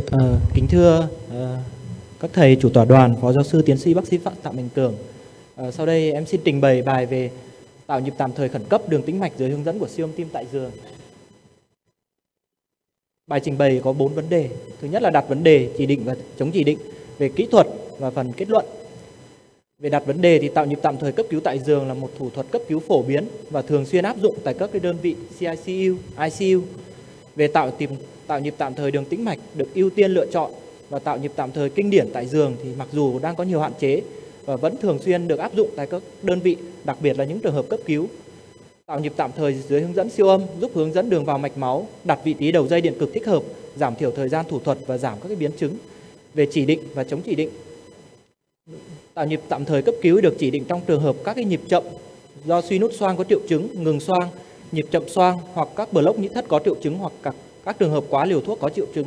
Kính thưa các thầy chủ tọa đoàn, phó giáo sư tiến sĩ bác sĩ Phạm Mạnh Cường. Sau đây em xin trình bày bài về tạo nhịp tạm thời khẩn cấp đường tĩnh mạch dưới hướng dẫn của siêu âm tim tại giường. Bài trình bày có 4 vấn đề. Thứ nhất là đặt vấn đề, chỉ định và chống chỉ định về kỹ thuật và phần kết luận. Về đặt vấn đề thì tạo nhịp tạm thời cấp cứu tại giường là một thủ thuật cấp cứu phổ biến và thường xuyên áp dụng tại các đơn vị CICU, ICU. Về tạo nhịp tạm thời đường tĩnh mạch được ưu tiên lựa chọn và tạo nhịp tạm thời kinh điển tại giường thì mặc dù đang có nhiều hạn chế và vẫn thường xuyên được áp dụng tại các đơn vị, đặc biệt là những trường hợp cấp cứu. Tạo nhịp tạm thời dưới hướng dẫn siêu âm giúp hướng dẫn đường vào mạch máu, đặt vị trí đầu dây điện cực thích hợp, giảm thiểu thời gian thủ thuật và giảm các biến chứng. Về chỉ định và chống chỉ định, tạo nhịp tạm thời cấp cứu được chỉ định trong trường hợp các nhịp chậm do suy nút xoang có triệu chứng, ngừng xoang, nhịp chậm xoang hoặc các block nhĩ thất có triệu chứng hoặc các trường hợp quá liều thuốc có triệu chứng.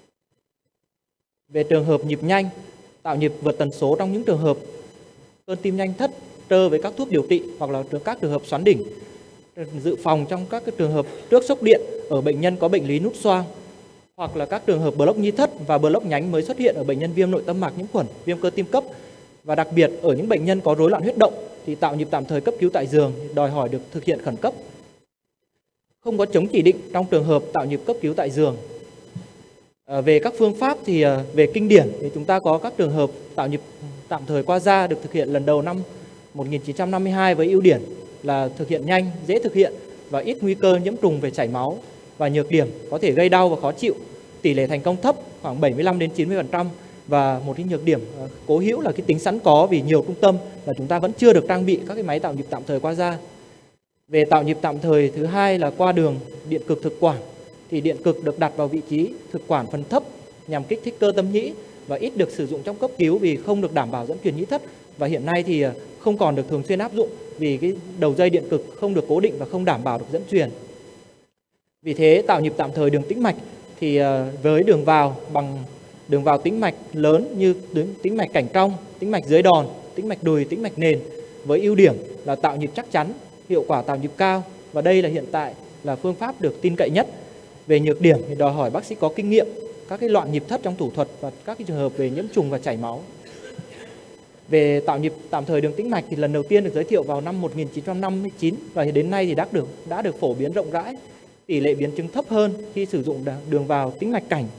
Về trường hợp nhịp nhanh, tạo nhịp vượt tần số trong những trường hợp cơn tim nhanh thất trơ với các thuốc điều trị hoặc là các trường hợp xoắn đỉnh. Dự phòng trong các trường hợp trước sốc điện ở bệnh nhân có bệnh lý nút xoang hoặc là các trường hợp block nhĩ thất và block nhánh mới xuất hiện ở bệnh nhân viêm nội tâm mạc nhiễm khuẩn, viêm cơ tim cấp, và đặc biệt ở những bệnh nhân có rối loạn huyết động thì tạo nhịp tạm thời cấp cứu tại giường đòi hỏi được thực hiện khẩn cấp. Không có chống chỉ định trong trường hợp tạo nhịp cấp cứu tại giường. Về các phương pháp thì về kinh điển thì chúng ta có các trường hợp tạo nhịp tạm thời qua da được thực hiện lần đầu năm 1952 với ưu điểm là thực hiện nhanh, dễ thực hiện và ít nguy cơ nhiễm trùng về chảy máu, và nhược điểm có thể gây đau và khó chịu, tỷ lệ thành công thấp khoảng 75 đến 90%, và một cái nhược điểm cố hữu là cái tính sẵn có vì nhiều trung tâm là chúng ta vẫn chưa được trang bị các cái máy tạo nhịp tạm thời qua da. Về tạo nhịp tạm thời thứ hai là qua đường điện cực thực quản thì điện cực được đặt vào vị trí thực quản phần thấp nhằm kích thích cơ tâm nhĩ và ít được sử dụng trong cấp cứu vì không được đảm bảo dẫn truyền nhĩ thất, và hiện nay thì không còn được thường xuyên áp dụng vì cái đầu dây điện cực không được cố định và không đảm bảo được dẫn truyền. Vì thế tạo nhịp tạm thời đường tĩnh mạch thì với đường vào tĩnh mạch lớn như tĩnh mạch cảnh trong, tĩnh mạch dưới đòn, tĩnh mạch đùi, tĩnh mạch nền, với ưu điểm là tạo nhịp chắc chắn, hiệu quả tạo nhịp cao, và đây là hiện tại là phương pháp được tin cậy nhất. Về nhược điểm thì đòi hỏi bác sĩ có kinh nghiệm, các cái loạn nhịp thất trong thủ thuật và các cái trường hợp về nhiễm trùng và chảy máu. Về tạo nhịp tạm thời đường tĩnh mạch thì lần đầu tiên được giới thiệu vào năm 1959 và đến nay thì đã được phổ biến rộng rãi, tỷ lệ biến chứng thấp hơn khi sử dụng đường vào tĩnh mạch cảnh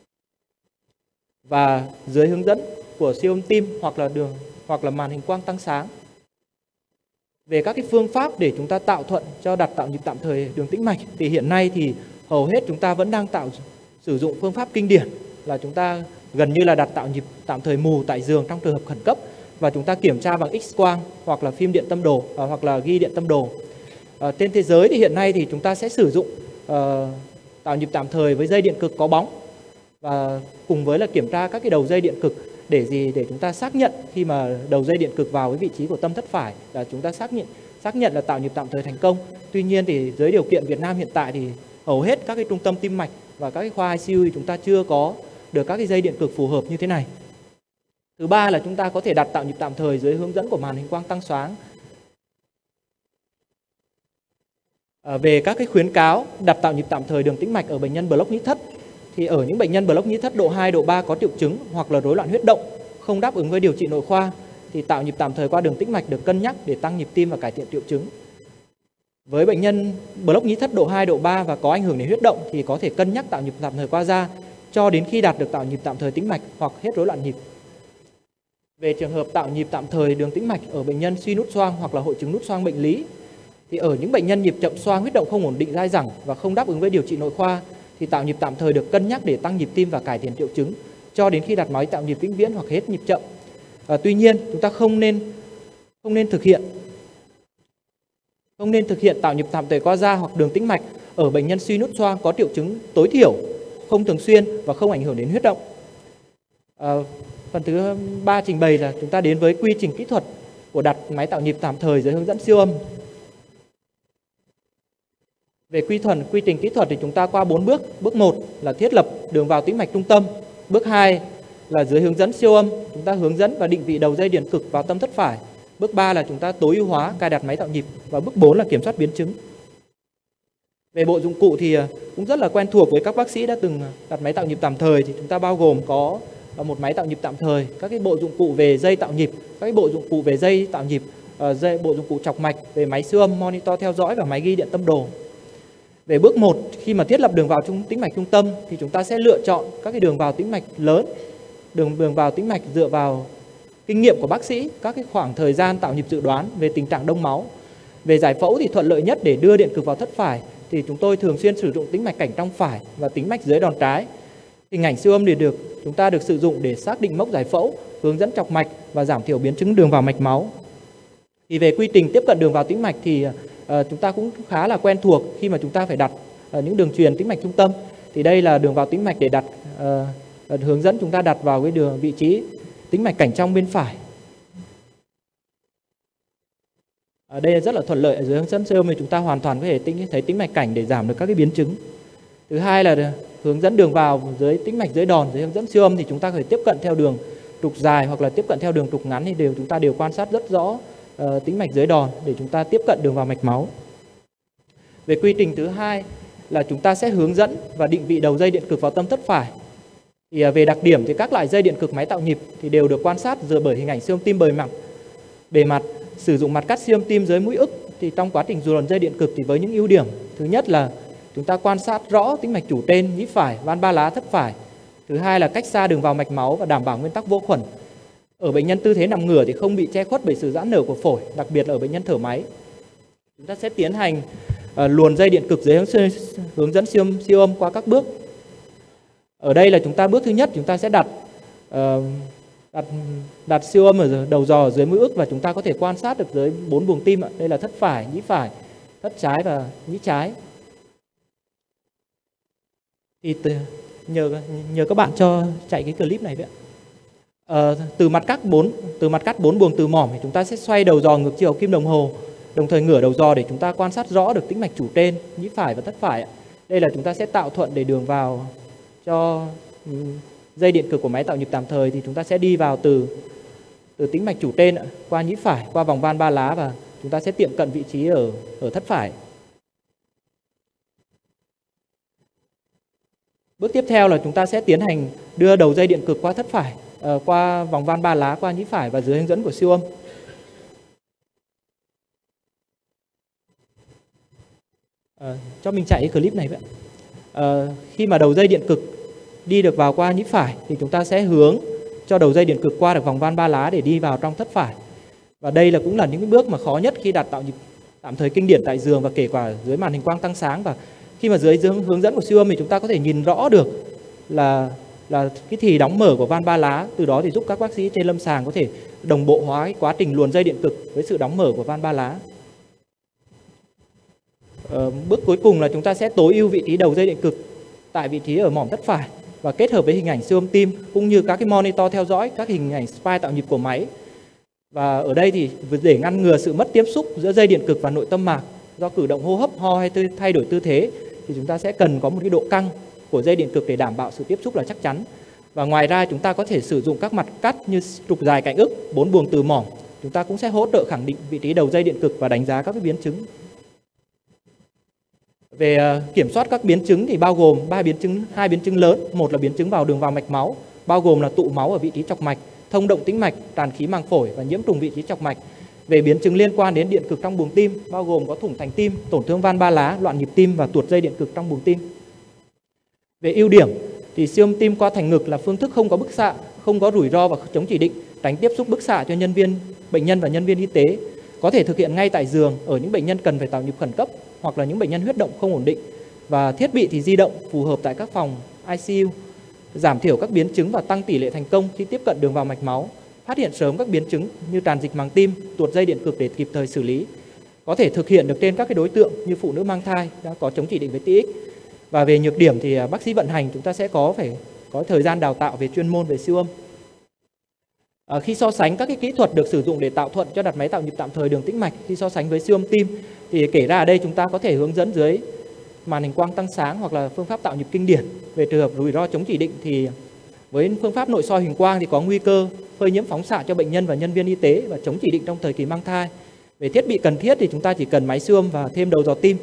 và dưới hướng dẫn của siêu âm tim hoặc là màn hình quang tăng sáng. Về các cái phương pháp để chúng ta tạo thuận cho đặt tạo nhịp tạm thời đường tĩnh mạch thì hiện nay thì hầu hết chúng ta vẫn đang sử dụng phương pháp kinh điển là chúng ta gần như là đặt tạo nhịp tạm thời mù tại giường trong trường hợp khẩn cấp, và chúng ta kiểm tra bằng X-quang hoặc là phim điện tâm đồ hoặc là ghi điện tâm đồ. Trên thế giới thì hiện nay thì chúng ta sẽ sử dụng tạo nhịp tạm thời với dây điện cực có bóng và cùng với là kiểm tra các cái đầu dây điện cực để chúng ta xác nhận khi mà đầu dây điện cực vào với vị trí của tâm thất phải là chúng ta xác nhận là tạo nhịp tạm thời thành công. Tuy nhiên thì dưới điều kiện Việt Nam hiện tại thì hầu hết các cái trung tâm tim mạch và các cái khoa ICU thì chúng ta chưa có được các cái dây điện cực phù hợp như thế này. Thứ ba là chúng ta có thể đặt tạo nhịp tạm thời dưới hướng dẫn của màn hình quang tăng sáng. Về các cái khuyến cáo đặt tạo nhịp tạm thời đường tĩnh mạch ở bệnh nhân block nhĩ thất thì ở những bệnh nhân block nhĩ thất độ 2, độ 3 có triệu chứng hoặc là rối loạn huyết động không đáp ứng với điều trị nội khoa thì tạo nhịp tạm thời qua đường tĩnh mạch được cân nhắc để tăng nhịp tim và cải thiện triệu chứng. Với bệnh nhân block nhĩ thất độ 2, độ 3 và có ảnh hưởng đến huyết động thì có thể cân nhắc tạo nhịp tạm thời qua da cho đến khi đạt được tạo nhịp tạm thời tĩnh mạch hoặc hết rối loạn nhịp. Về trường hợp tạo nhịp tạm thời đường tĩnh mạch ở bệnh nhân suy nút xoang hoặc là hội chứng nút xoang bệnh lý thì ở những bệnh nhân nhịp chậm xoang, huyết động không ổn định dai dẳng và không đáp ứng với điều trị nội khoa thì tạo nhịp tạm thời được cân nhắc để tăng nhịp tim và cải thiện triệu chứng cho đến khi đặt máy tạo nhịp vĩnh viễn hoặc hết nhịp chậm. Tuy nhiên chúng ta không nên thực hiện tạo nhịp tạm thời qua da hoặc đường tĩnh mạch ở bệnh nhân suy nút xoang có triệu chứng tối thiểu, không thường xuyên và không ảnh hưởng đến huyết động. Phần thứ ba trình bày là chúng ta đến với quy trình kỹ thuật của đặt máy tạo nhịp tạm thời dưới hướng dẫn siêu âm. Về quy trình kỹ thuật thì chúng ta qua 4 bước. Bước 1 là thiết lập đường vào tĩnh mạch trung tâm. Bước 2 là dưới hướng dẫn siêu âm, chúng ta hướng dẫn và định vị đầu dây điện cực vào tâm thất phải. Bước 3 là chúng ta tối ưu hóa cài đặt máy tạo nhịp, và bước 4 là kiểm soát biến chứng. Về bộ dụng cụ thì cũng rất là quen thuộc với các bác sĩ đã từng đặt máy tạo nhịp tạm thời, thì chúng ta bao gồm có một máy tạo nhịp tạm thời, các cái bộ dụng cụ về dây tạo nhịp, các cái bộ dụng cụ về dây tạo nhịp, bộ dụng cụ chọc mạch, về máy siêu âm, monitor theo dõi và máy ghi điện tâm đồ. Về bước 1, khi mà thiết lập đường vào tĩnh mạch trung tâm thì chúng ta sẽ lựa chọn các cái đường vào tĩnh mạch lớn, đường vào tĩnh mạch dựa vào kinh nghiệm của bác sĩ, các cái khoảng thời gian tạo nhịp dự đoán về tình trạng đông máu. Về giải phẫu thì thuận lợi nhất để đưa điện cực vào thất phải thì chúng tôi thường xuyên sử dụng tĩnh mạch cảnh trong phải và tĩnh mạch dưới đòn trái. Hình ảnh siêu âm thì chúng ta được sử dụng để xác định mốc giải phẫu, hướng dẫn chọc mạch và giảm thiểu biến chứng đường vào mạch máu. Thì về quy trình tiếp cận đường vào tĩnh mạch thì chúng ta cũng khá là quen thuộc khi mà chúng ta phải đặt những đường truyền tĩnh mạch trung tâm. Thì đây là đường vào tĩnh mạch để đặt hướng dẫn chúng ta đặt vào cái đường vị trí tĩnh mạch cảnh trong bên phải. Ở đây rất là thuận lợi, ở dưới hướng dẫn siêu âm thì chúng ta hoàn toàn có thể thấy tĩnh mạch cảnh để giảm được các cái biến chứng. Thứ hai là hướng dẫn đường vào dưới tĩnh mạch dưới đòn, dưới hướng dẫn siêu âm thì chúng ta có thể tiếp cận theo đường trục dài hoặc là tiếp cận theo đường trục ngắn, thì chúng ta đều quan sát rất rõ tĩnh mạch dưới đòn để chúng ta tiếp cận đường vào mạch máu. Về quy trình thứ hai là chúng ta sẽ hướng dẫn và định vị đầu dây điện cực vào tâm thất phải. Thì về đặc điểm thì các loại dây điện cực máy tạo nhịp thì đều được quan sát dựa bởi hình ảnh siêu âm tim bề mặt, sử dụng mặt cắt siêu âm tim dưới mũi ức. Thì trong quá trình luồn dây điện cực thì với những ưu điểm, thứ nhất là chúng ta quan sát rõ tĩnh mạch chủ trên, nhĩ phải, van ba lá thất phải. Thứ hai là cách xa đường vào mạch máu và đảm bảo nguyên tắc vô khuẩn. Ở bệnh nhân tư thế nằm ngửa thì không bị che khuất bởi sự giãn nở của phổi, đặc biệt là ở bệnh nhân thở máy. Chúng ta sẽ tiến hành luồn dây điện cực dưới hướng dẫn siêu âm qua các bước. Ở đây là chúng ta bước thứ nhất, chúng ta sẽ đặt siêu âm ở đầu giò dưới mũi ức và chúng ta có thể quan sát được dưới 4 buồng tim. Đây là thất phải, thất trái và nhĩ trái. Thì nhờ các bạn cho chạy cái clip này vậy. Từ mặt cắt 4 buồng từ mỏm thì chúng ta sẽ xoay đầu giò ngược chiều kim đồng hồ, đồng thời ngửa đầu giò để chúng ta quan sát rõ được tĩnh mạch chủ trên, nhĩ phải và thất phải. Đây là chúng ta sẽ tạo thuận để đường vào cho dây điện cực của máy tạo nhịp tạm thời, thì chúng ta sẽ đi vào từ tĩnh mạch chủ trên qua nhĩ phải, qua vòng van ba lá và chúng ta sẽ tiệm cận vị trí ở thất phải. Bước tiếp theo là chúng ta sẽ tiến hành đưa đầu dây điện cực qua thất phải, qua vòng van ba lá, qua nhĩ phải và dưới hướng dẫn của siêu âm. Cho mình chạy cái clip này vậy. Khi mà đầu dây điện cực đi được vào qua nhĩ phải thì chúng ta sẽ hướng cho đầu dây điện cực qua được vòng van ba lá để đi vào trong thất phải. Và đây là cũng là những cái bước mà khó nhất khi đặt tạo nhịp tạm thời kinh điển tại giường và kể cả dưới màn hình quang tăng sáng. Và khi mà dưới hướng dẫn của siêu âm thì chúng ta có thể nhìn rõ được là cái thì đóng mở của van ba lá, từ đó thì giúp các bác sĩ trên lâm sàng có thể đồng bộ hóa cái quá trình luồn dây điện cực với sự đóng mở của van ba lá. Bước cuối cùng là chúng ta sẽ tối ưu vị trí đầu dây điện cực tại vị trí ở mỏm thất phải và kết hợp với hình ảnh siêu âm tim cũng như các cái monitor theo dõi các hình ảnh spy tạo nhịp của máy. Và ở đây thì để ngăn ngừa sự mất tiếp xúc giữa dây điện cực và nội tâm mạc do cử động hô hấp, ho hay thay đổi tư thế, thì chúng ta sẽ cần có một cái độ căng của dây điện cực để đảm bảo sự tiếp xúc là chắc chắn. Và ngoài ra chúng ta có thể sử dụng các mặt cắt như trục dài cạnh ức, 4 buồng từ mỏm. Chúng ta cũng sẽ hỗ trợ khẳng định vị trí đầu dây điện cực và đánh giá các cái biến chứng. Về kiểm soát các biến chứng thì bao gồm 2 biến chứng lớn. Một là biến chứng vào đường vào mạch máu, bao gồm là tụ máu ở vị trí chọc mạch, thông động tĩnh mạch, tràn khí màng phổi và nhiễm trùng vị trí chọc mạch. Về biến chứng liên quan đến điện cực trong buồng tim, bao gồm có thủng thành tim, tổn thương van ba lá, loạn nhịp tim và tuột dây điện cực trong buồng tim. Về ưu điểm thì siêu âm tim qua thành ngực là phương thức không có bức xạ, không có rủi ro và chống chỉ định, tránh tiếp xúc bức xạ cho bệnh nhân và nhân viên y tế. Có thể thực hiện ngay tại giường ở những bệnh nhân cần phải tạo nhịp khẩn cấp hoặc là những bệnh nhân huyết động không ổn định. Và thiết bị thì di động phù hợp tại các phòng ICU, giảm thiểu các biến chứng và tăng tỷ lệ thành công khi tiếp cận đường vào mạch máu, phát hiện sớm các biến chứng như tràn dịch màng tim, tuột dây điện cực để kịp thời xử lý. Có thể thực hiện được trên các cái đối tượng như phụ nữ mang thai đã có chống chỉ định với TX. Và về nhược điểm thì bác sĩ vận hành chúng ta sẽ phải có thời gian đào tạo về chuyên môn về siêu âm. Khi so sánh các cái kỹ thuật được sử dụng để tạo thuận cho đặt máy tạo nhịp tạm thời đường tĩnh mạch, khi so sánh với siêu âm tim thì kể ra ở đây chúng ta có thể hướng dẫn dưới màn hình quang tăng sáng hoặc là phương pháp tạo nhịp kinh điển. Về trường hợp rủi ro chống chỉ định thì với phương pháp nội soi huỳnh quang thì có nguy cơ phơi nhiễm phóng xạ cho bệnh nhân và nhân viên y tế và chống chỉ định trong thời kỳ mang thai. Về thiết bị cần thiết thì chúng ta chỉ cần máy siêu âm và thêm đầu dò tim.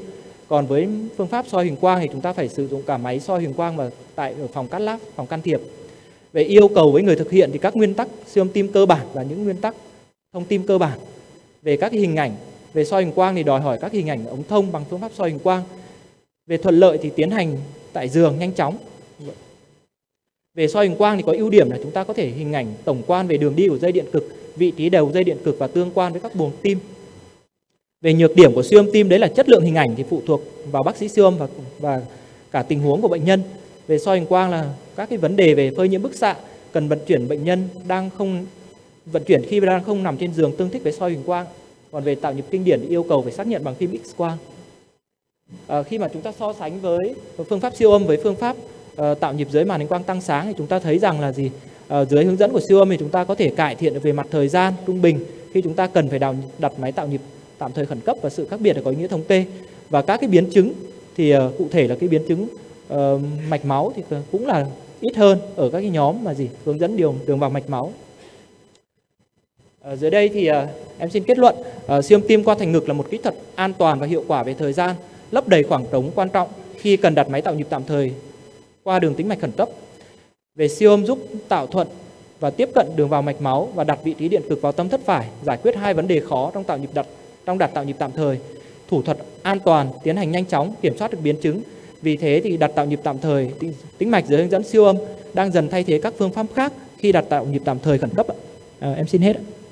Còn với phương pháp soi huỳnh quang thì chúng ta phải sử dụng cả máy soi huỳnh quang và tại ở phòng cắt lab, phòng can thiệp. Về yêu cầu với người thực hiện thì các nguyên tắc siêu âm tim cơ bản và những nguyên tắc thông tim cơ bản. Về các hình ảnh, về soi huỳnh quang thì đòi hỏi các hình ảnh ống thông bằng phương pháp soi huỳnh quang. Về thuận lợi thì tiến hành tại giường nhanh chóng. Về soi huỳnh quang thì có ưu điểm là chúng ta có thể hình ảnh tổng quan về đường đi của dây điện cực, vị trí đầu dây điện cực và tương quan với các buồng tim. Về nhược điểm của siêu âm tim đấy là chất lượng hình ảnh thì phụ thuộc vào bác sĩ siêu âm và cả tình huống của bệnh nhân. Về soi huỳnh quang là các cái vấn đề về phơi nhiễm bức xạ, cần vận chuyển bệnh nhân khi đang không nằm trên giường tương thích với soi huỳnh quang. Còn về tạo nhịp kinh điển thì yêu cầu phải xác nhận bằng phim X-quang. Khi mà chúng ta so sánh với phương pháp siêu âm với phương pháp tạo nhịp dưới màn hình quang tăng sáng thì chúng ta thấy rằng là gì? Dưới hướng dẫn của siêu âm thì chúng ta có thể cải thiện được về mặt thời gian trung bình khi chúng ta cần phải đặt máy tạo nhịp tạm thời khẩn cấp, và sự khác biệt là có ý nghĩa thống kê. Và các cái biến chứng thì cụ thể là cái biến chứng mạch máu thì cũng là ít hơn ở các cái nhóm mà hướng dẫn đường vào mạch máu. Dưới đây thì em xin kết luận siêu âm tim qua thành ngực là một kỹ thuật an toàn và hiệu quả về thời gian, lấp đầy khoảng trống quan trọng khi cần đặt máy tạo nhịp tạm thời qua đường tĩnh mạch khẩn cấp. Về siêu âm giúp tạo thuận và tiếp cận đường vào mạch máu và đặt vị trí điện cực vào tâm thất phải, giải quyết 2 vấn đề khó trong đặt tạo nhịp tạm thời. Thủ thuật an toàn, tiến hành nhanh chóng, kiểm soát được biến chứng. Vì thế thì đặt tạo nhịp tạm thời tĩnh mạch dưới hướng dẫn siêu âm đang dần thay thế các phương pháp khác khi đặt tạo nhịp tạm thời khẩn cấp. Em xin hết.